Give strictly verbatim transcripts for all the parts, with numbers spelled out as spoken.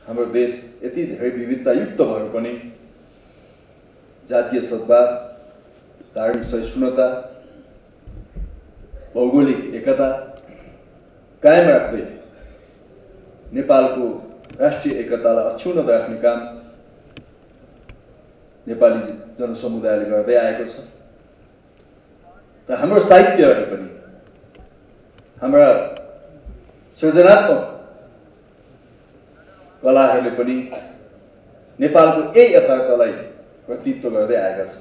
हाम्रो देश यति धेरै विविधतायुक्त भएर पनि जातीय सद्भाव, धार्मिक सहिष्णुता, भौगोलिक एकता कायम राख्दै नेपालको राष्ट्रिय एकतालाई अक्षुण्ण राख्ने काम नेपाली जनसमुदायले गर्दै आएको छ। र हाम्रो साहित्यहरूले पनि, हाम्रा सृजनात्मक कलाहरूले पनि नेपालको यही यथार्थलाई प्रतिनिधित्व गर्दै आएका छन्।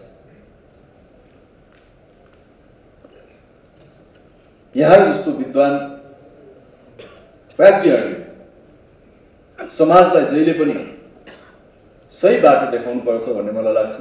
यहाँहरू जस्तो विद्वान प्राज्ञहरूले समाजलाई जहिले पनि सही बाटो देखाउनु पर्छ भन्ने मलाई लाग्छ।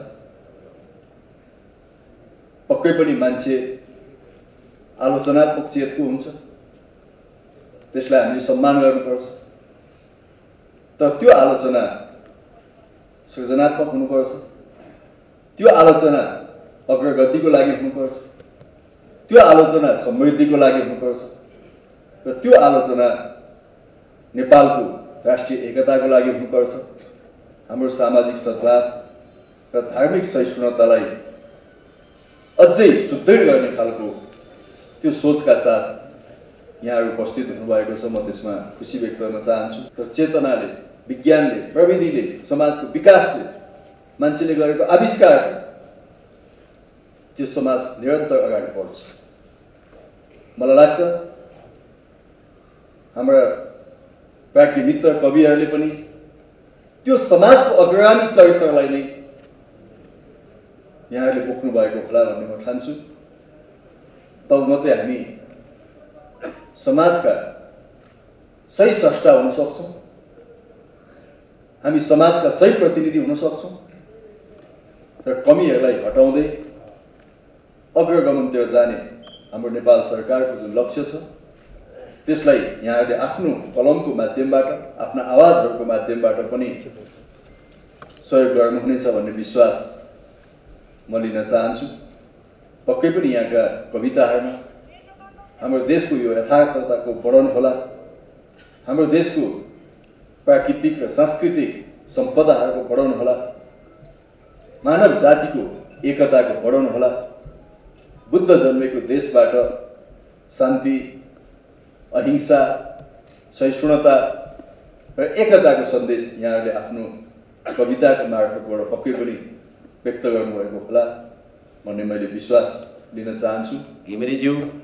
पक्कै पनि मान्छे आलोचनात्मक चेतको हुन्छ, त्यसलाई हामीले सम्मान गर्नुपर्छ। तर त्यो आलोचना सृजनात्मक हुनुपर्छ, त्यो आलोचना अग्रगतिको लागि हुनुपर्छ, त्यो आलोचना समृद्धिको लागि हुनुपर्छ, र त्यो आलोचना नेपालको राष्ट्रिय एकताको लागि हुनुपर्छ। हाम्रो सामाजिक सद्भाव र धार्मिक सहिष्णुतालाई अझै सुदृढ गर्ने खालको त्यो सोचका साथ यहाँहरू उपस्थित हुनुभएको छ। म त्यसमा खुसी व्यक्त गर्न चाहन्छु। तर चेतनाले, विज्ञानले, प्रविधिले, समाजको विकासले, मान्छेले गरेको आविष्कारले त्यो समाज निरन्तर अगाडि बढ्छ। मलाई लाग्छ हाम्रा प्राज्ञ मित्र कविहरूले पनि त्यो समाजको अग्रगामी चरित्रलाई नै यहाँहरूले बोक्नु भएको होला भन्ने म ठान्छु। तब मात्रै हामी समाजका सही स्रष्टा हुन सक्छौँ, हामी समाजका सही प्रतिनिधि हुन सक्छौँ। तर कमीहरूलाई हटाउँदै अग्रगमनतिर जाने हाम्रो नेपाल सरकारको जुन लक्ष्य छ, त्यसलाई यहाँहरूले आफ्नो कलमको माध्यमबाट, आफ्ना आवाजहरूको माध्यमबाट पनि सहयोग गर्नुहुनेछ भन्ने विश्वास म लिन चाहन्छु। पक्कै पनि यहाँका कविताहरूमा हाम्रो देशको यो यथार्थताको वर्णन होला, हाम्रो देशको प्राकृतिक र सांस्कृतिक सम्पदाहरूको वर्णन होला, मानव जातिको एकताको वर्णन होला, बुद्ध जन्मेको देशबाट शान्ति, अहिंसा, सहिष्णुता र एकताको सन्देश यहाँहरूले आफ्नो कविताको मार्फतबाट पक्कै पनि व्यक्त गर्नुभएको होला भन्ने मैले विश्वास लिन चाहन्छु। घिमिरेज्यू